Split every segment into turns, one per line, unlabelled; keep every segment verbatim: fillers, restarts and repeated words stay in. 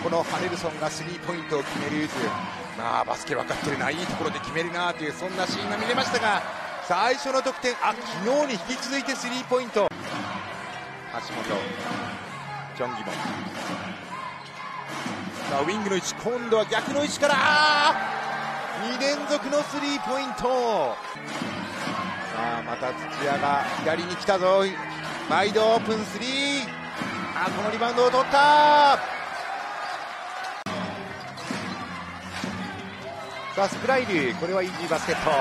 このハレルソンがスリーポイントを決めるという、まあバスケ分かってるな、いいところで決めるなという、そんなシーンが見れましたが、最初の得点、あ、昨日に引き続いてスリーポイント。橋本、チョンギモン、さあウィングの位置、今度は逆の位置からに連続のスリーポイント。さあまた土屋が左に来たぞ、ワイドオープンスリー、あ、このリバウンドを取った。さあスプライル、これはイージーバスケット。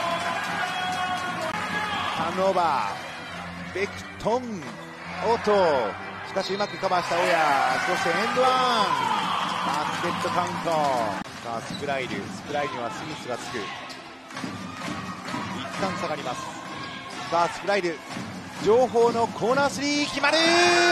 ターンオーバー、ベクトン、オート、しかしうまくカバーした大谷、そしてエンドワン、バスケットカウント。さあスプライル、スプライルにはスミスがつく。一旦下がります。さあスプライル、情報のコーナースリー決まる。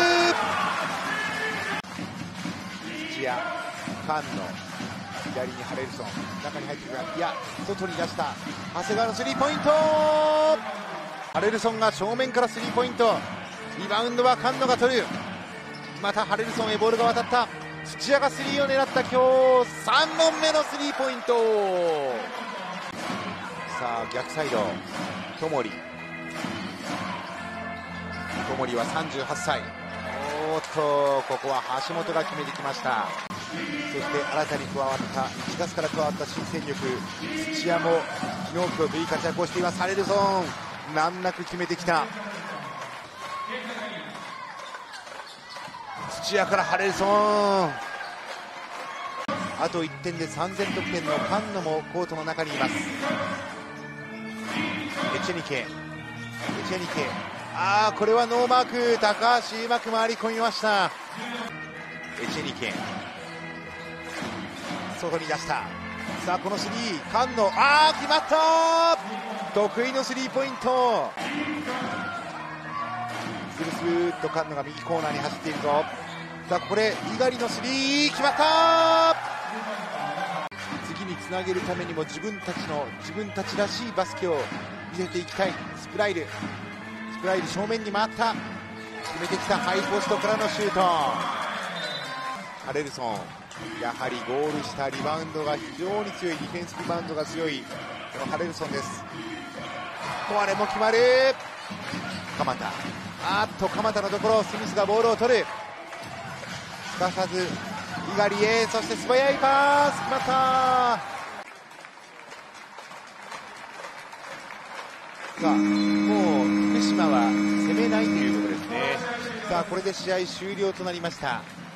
土屋、菅野、左にハレルソン、中に入ってくるが、いや外に出した長谷川のスリーポイント。ハレルソンが正面からスリーポイント、リバウンドは菅野が取る。またハレルソンへボールが渡った。土屋がスリーを狙った、今日さんぼんめのスリーポイント。さあ逆サイド、戸森、戸森はさんじゅうはっさい。おーっと、ここは橋本が決めてきました。そして新たに加わった、いちがつから加わった新戦力、土屋も昨日今日といい活躍をしています。ハレルソン、難なく決めてきた。土屋からハレルソン、あといってんでさんぜん得点の菅野もコートの中にいます。エチェニケ、エチェニケ、あー、これはノーマーク、高橋うまく回り込みました。エチェニケ、外に出した。さあこのスリー、菅野、あー決まった、得意のスリーポイント。スルスルーっと菅野が右コーナーに走っているぞ。さあこれ猪狩のスリー決まった。次につなげるためにも自分たちの自分たちらしいバスケを見せていきたい。スプライル、スプライル正面に回った、決めてきた、ハイポストからのシュート。ハレルソン、やはりゴールしたリバウンドが非常に強い、ディフェンスリバウンドが強いこのハレルソンです。これも決まる。鎌田、あーっと鎌田のところ、スミスがボールを取る。すかさず猪狩へ、そして素早いパス、決まった。さあもう福島は攻めないということですね。さあこれで試合終了となりました。